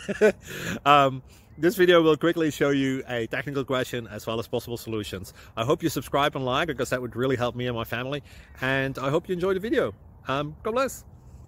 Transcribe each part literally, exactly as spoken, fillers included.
um, this video will quickly show you a technical question as well as possible solutions. I hope you subscribe and like, because that would really help me and my family. And I hope you enjoy the video. Um, God bless.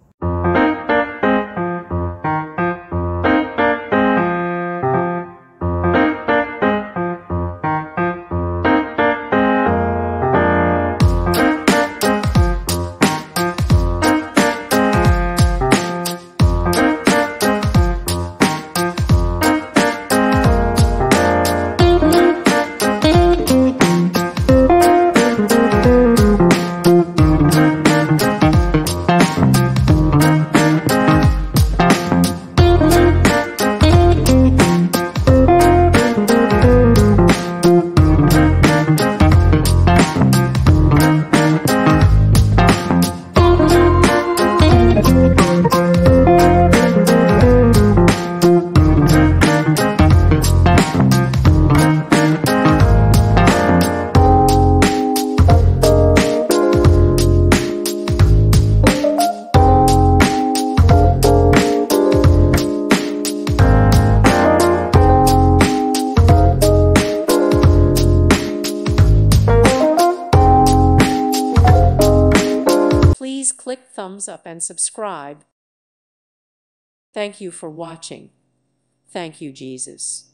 Please click thumbs up and subscribe. Thank you for watching. Thank you, Jesus.